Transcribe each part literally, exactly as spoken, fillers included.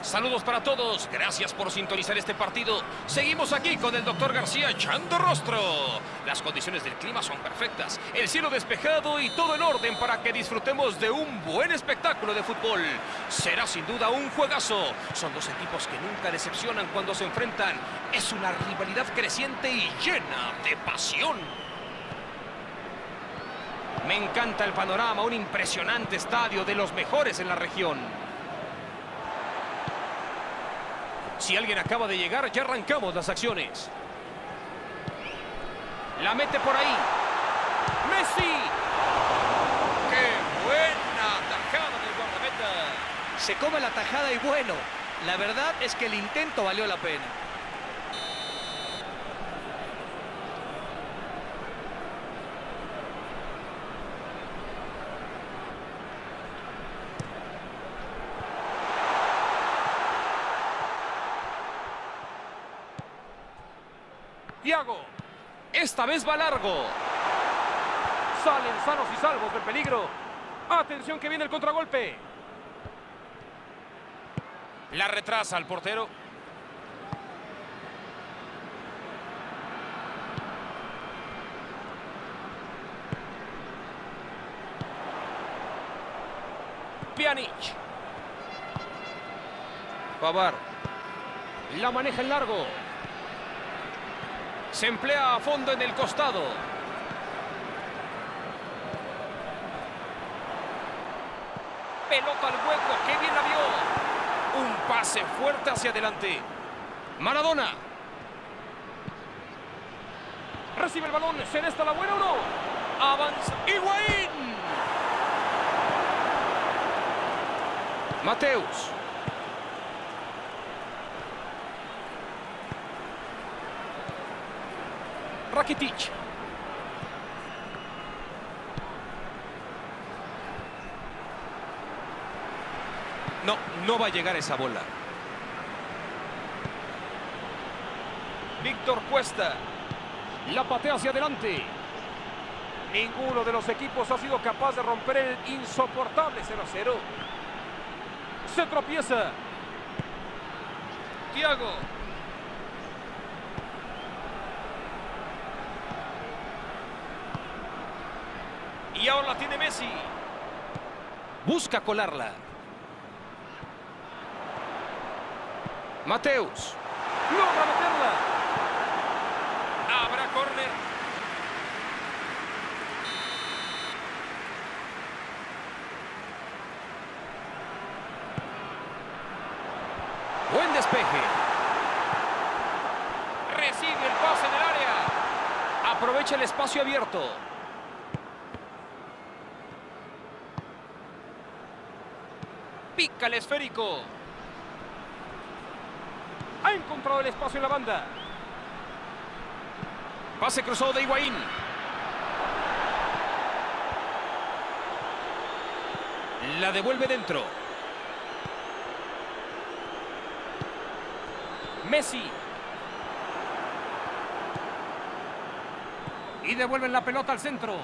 Saludos para todos, gracias por sintonizar este partido. Seguimos aquí con el doctor García echando rostro. Las condiciones del clima son perfectas, el cielo despejado y todo en orden para que disfrutemos de un buen espectáculo de fútbol. Será sin duda un juegazo. Son dos equipos que nunca decepcionan cuando se enfrentan. Es una rivalidad creciente y llena de pasión. Me encanta el panorama, un impresionante estadio de los mejores en la región. Si alguien acaba de llegar, ya arrancamos las acciones. La mete por ahí. ¡Messi! ¡Qué buena tajada del guardameta! Se come la tajada y bueno, la verdad es que el intento valió la pena. Thiago, esta vez va largo. Salen sanos y salvos del peligro. Atención que viene el contragolpe. La retrasa al portero. Pjanic. Pavard. La maneja en largo. Se emplea a fondo en el costado. Pelota al hueco, qué bien la vio. Un pase fuerte hacia adelante. Maradona. Recibe el balón, ¿será esta la buena o no? Avanza. Higuaín. Mateus. Rakitic. No, no va a llegar esa bola. Víctor Cuesta. La patea hacia adelante. Ninguno de los equipos ha sido capaz de romper el insoportable cero a cero. Se tropieza. Thiago. Y ahora la tiene Messi. Busca colarla. Mateus. Logra meterla. Habrá córner. Buen despeje. Recibe el pase en el área. Aprovecha el espacio abierto. Pica el esférico. Ha encontrado el espacio en la banda. Pase cruzado de Higuaín. La devuelve dentro. Messi. Y devuelven la pelota al centro.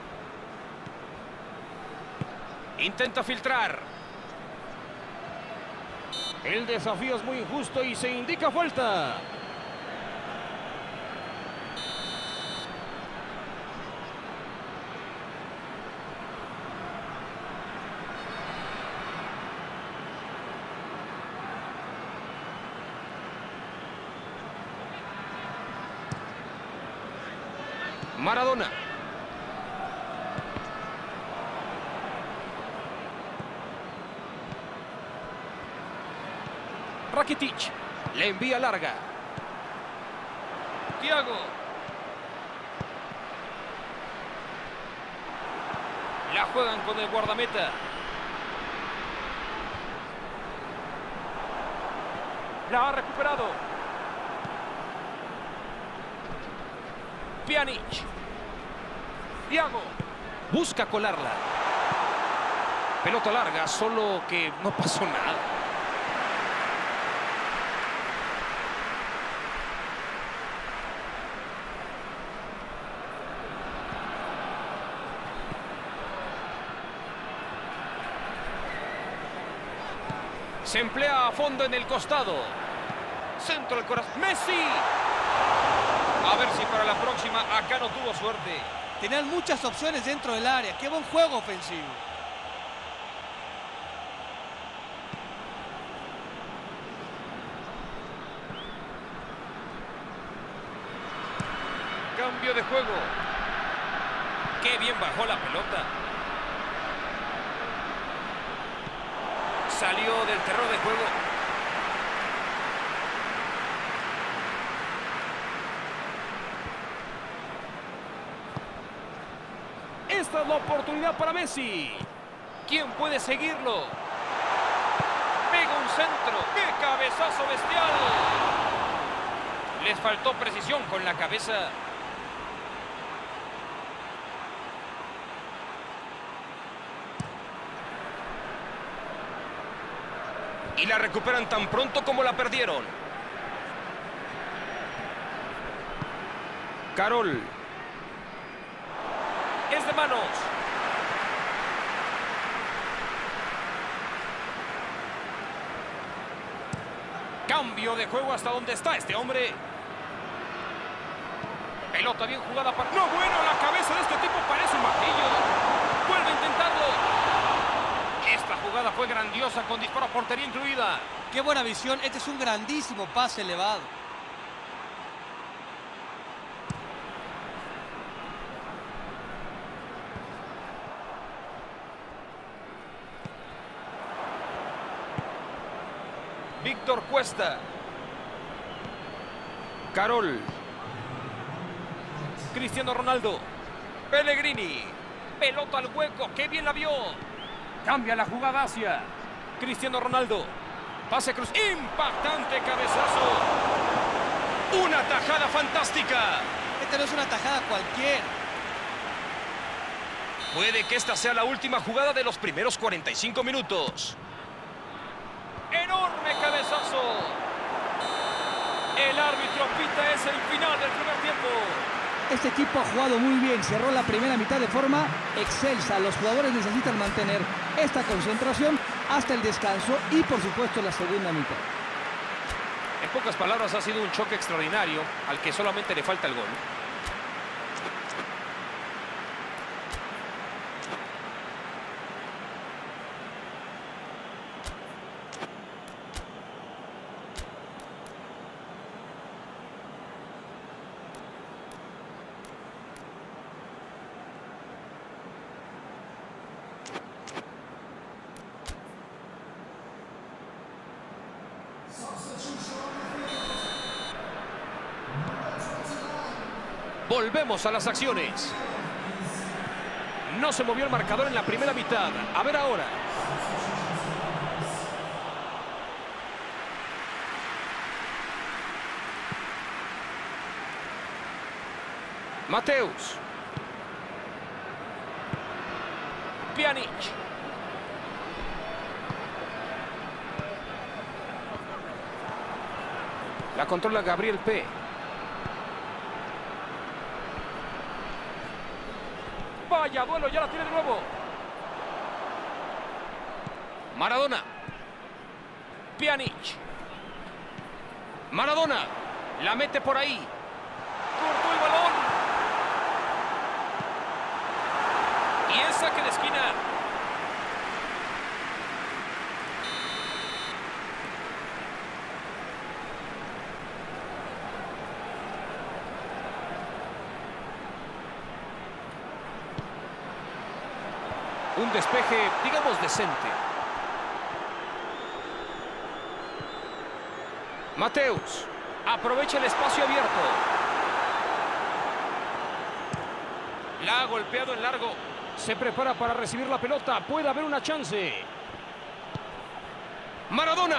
Intenta filtrar. El desafío es muy injusto y se indica falta. Maradona. Rakitic. Le envía larga. Thiago. La juegan con el guardameta. La ha recuperado. Pjanic. Thiago. Busca colarla. Pelota larga, solo que no pasó nada. Se emplea a fondo en el costado. Centro del corazón. ¡Messi! A ver si para la próxima acá no tuvo suerte. Tenían muchas opciones dentro del área. ¡Qué buen juego ofensivo! Cambio de juego. ¡Qué bien bajó la pelota! Salió del terreno de juego. Esta es la oportunidad para Messi. ¿Quién puede seguirlo? Pega un centro. ¡Qué cabezazo bestial! Les faltó precisión con la cabeza. Y la recuperan tan pronto como la perdieron. Carol. Es de manos. Cambio de juego hasta donde está este hombre. Pelota bien jugada para... ¡No, bueno! La cabeza de este tipo parece un martillo. Vuelve a intentarlo. Esta jugada fue grandiosa con disparo a portería incluida. ¡Qué buena visión! Este es un grandísimo pase elevado. Víctor Cuesta. Carol. Cristiano Ronaldo. Pellegrini. Pelota al hueco. ¡Qué bien la vio! Cambia la jugada hacia Cristiano Ronaldo. Pase cruz. ¡Impactante cabezazo! ¡Una tajada fantástica! Esta no es una tajada cualquiera. Puede que esta sea la última jugada de los primeros cuarenta y cinco minutos. ¡Enorme cabezazo! El árbitro pita, es el final del primer tiempo. Este equipo ha jugado muy bien, cerró la primera mitad de forma excelsa. Los jugadores necesitan mantener esta concentración hasta el descanso y, por supuesto, la segunda mitad. En pocas palabras, ha sido un choque extraordinario al que solamente le falta el gol. Volvemos a las acciones. No se movió el marcador en la primera mitad. A ver ahora. Mateus. Pjanic. La controla Gabriel P. Vaya duelo, ya la tiene de nuevo. Maradona. Pjanic. Maradona. La mete por ahí. Cortó el balón. Y es saque de esquina. Un despeje, digamos, decente. Mateus. Aprovecha el espacio abierto. La ha golpeado en largo. Se prepara para recibir la pelota. Puede haber una chance. Maradona.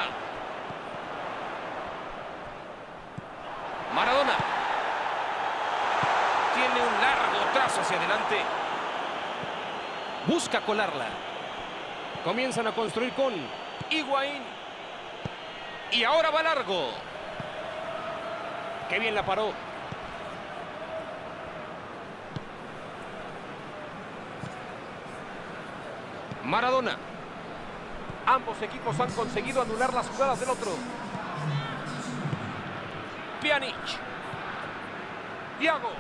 Maradona. Tiene un largo trazo hacia adelante. Busca colarla. Comienzan a construir con Higuaín. Y ahora va largo. Qué bien la paró. Maradona. Ambos equipos han conseguido anular las jugadas del otro. Pjanic. Thiago.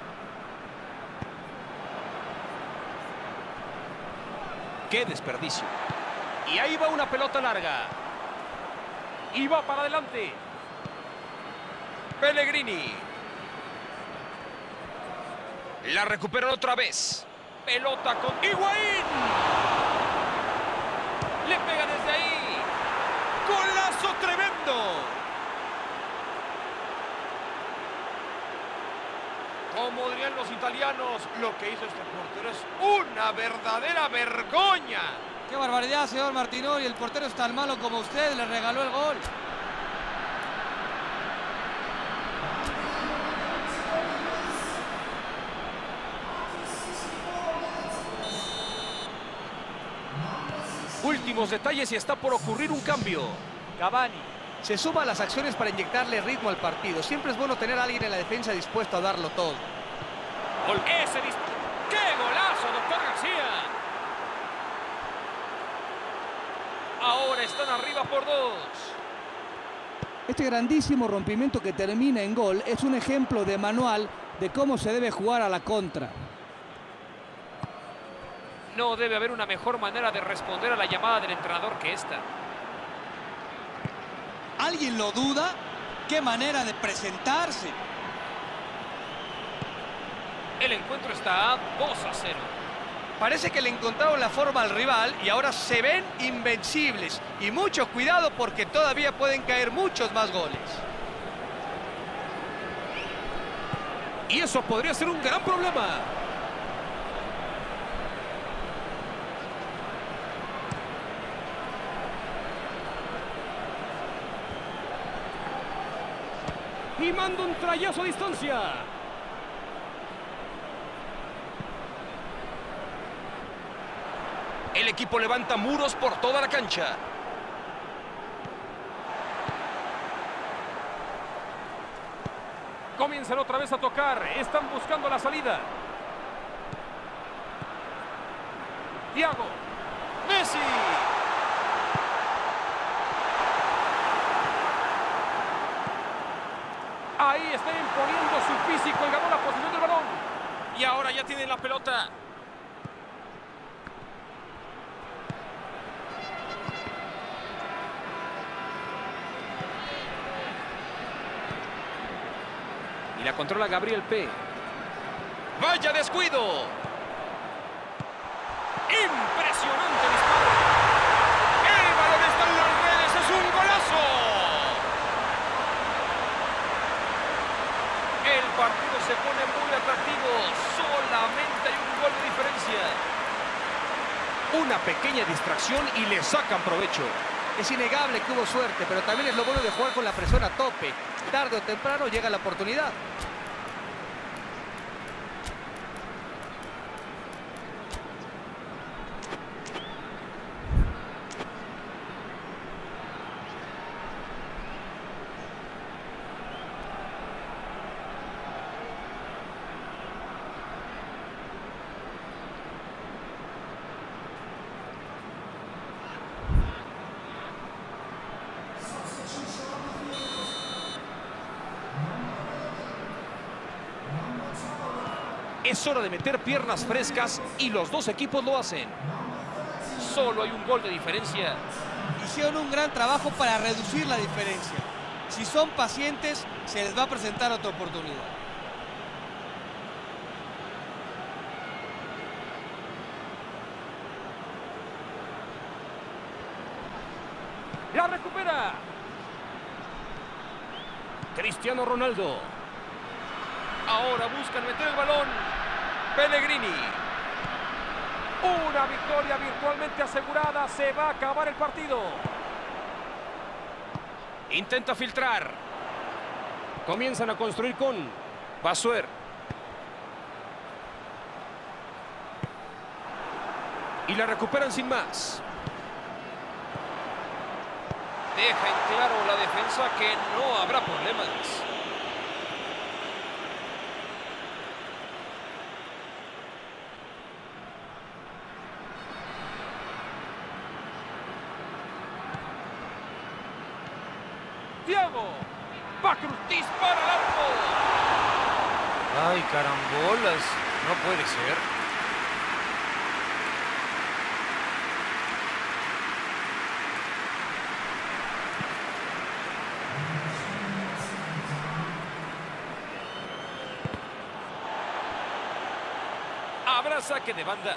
¡Qué desperdicio! Y ahí va una pelota larga. Y va para adelante. Pellegrini. La recuperan otra vez. Pelota con Higuaín. Le pega desde ahí. ¡Golazo tremendo! Como dirían los italianos, lo que hizo este portero es una verdadera vergüenza. ¡Qué barbaridad, señor Martinoli! El portero es tan malo como usted, le regaló el gol. Últimos detalles y está por ocurrir un cambio. Cavani se suma a las acciones para inyectarle ritmo al partido. Siempre es bueno tener a alguien en la defensa dispuesto a darlo todo. Gol. Ese dis... ¡Qué golazo, doctor García! Ahora están arriba por dos. Este grandísimo rompimiento que termina en gol es un ejemplo de manual de cómo se debe jugar a la contra. No debe haber una mejor manera de responder a la llamada del entrenador que esta. ¿Alguien lo duda? ¡Qué manera de presentarse! El encuentro está a dos a cero. Parece que le encontraron la forma al rival y ahora se ven invencibles. Y mucho cuidado porque todavía pueden caer muchos más goles. Y eso podría ser un gran problema. Y manda un trayazo a distancia. El equipo levanta muros por toda la cancha. Comienzan otra vez a tocar. Están buscando la salida. Thiago. Messi. Ahí está imponiendo su físico y ganó la posición del balón. Y ahora ya tienen la pelota. Y la controla Gabriel P. ¡Vaya descuido! ¡Impresionante disparo! ¡El balón está en las redes! ¡Es un golazo! El partido se pone muy atractivo. Solamente hay un gol de diferencia. Una pequeña distracción y le sacan provecho. Es innegable que hubo suerte, pero también es lo bueno de jugar con la presión a tope. Tarde o temprano llega la oportunidad. Es hora de meter piernas frescas y los dos equipos lo hacen. Solo hay un gol de diferencia. Hicieron un gran trabajo para reducir la diferencia. Si son pacientes, se les va a presentar otra oportunidad. ¡La recupera! Cristiano Ronaldo. Ahora buscan meter el balón. Pellegrini. Una victoria virtualmente asegurada. Se va a acabar el partido. Intenta filtrar. Comienzan a construir con Basuer. Y la recuperan sin más. Deja en claro la defensa que no habrá problemas. Thiago. Va Cruz, dispara al arco. Ay, carambolas. No puede ser. Habrá saque de banda.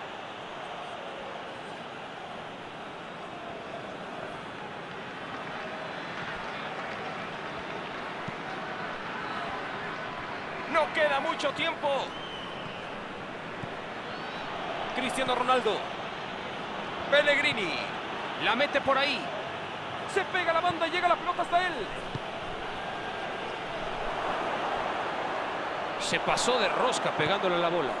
No queda mucho tiempo. Cristiano Ronaldo. Pellegrini. La mete por ahí. Se pega la banda y llega la pelota hasta él. Se pasó de rosca pegándole a la bola.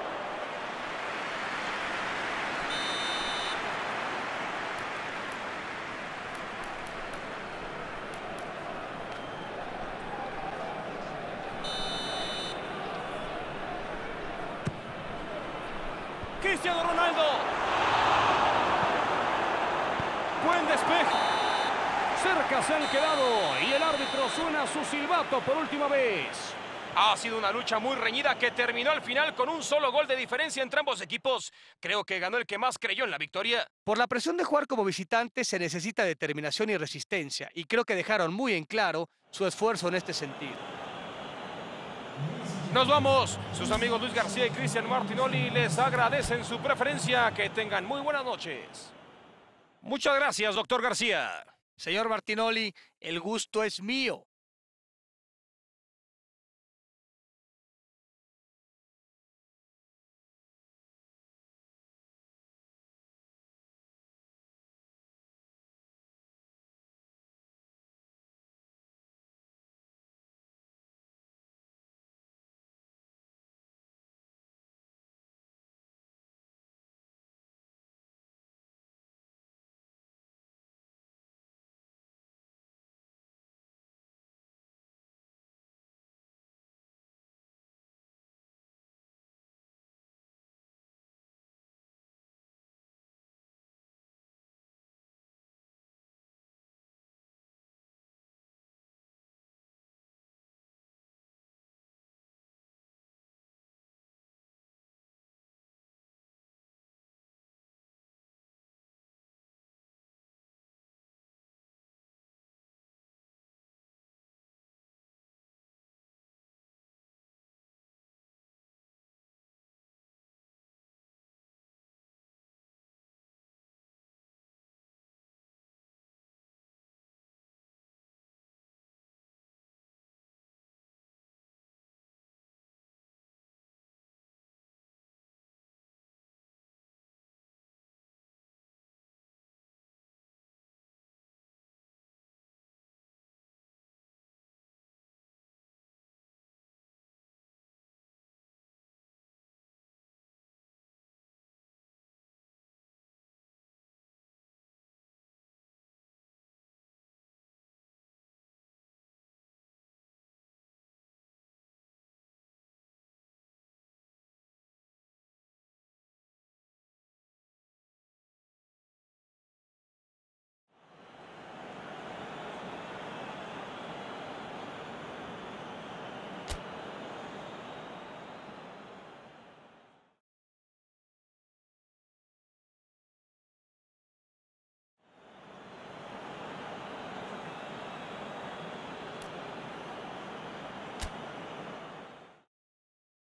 Cristiano Ronaldo. Buen despeje. Cerca se han quedado y el árbitro suena su silbato por última vez. Ha sido una lucha muy reñida que terminó al final con un solo gol de diferencia entre ambos equipos. Creo que ganó el que más creyó en la victoria. Por la presión de jugar como visitante se necesita determinación y resistencia, y creo que dejaron muy en claro su esfuerzo en este sentido. Nos vamos. Sus amigos Luis García y Cristian Martinoli les agradecen su preferencia. Que tengan muy buenas noches. Muchas gracias, doctor García. Señor Martinoli, el gusto es mío.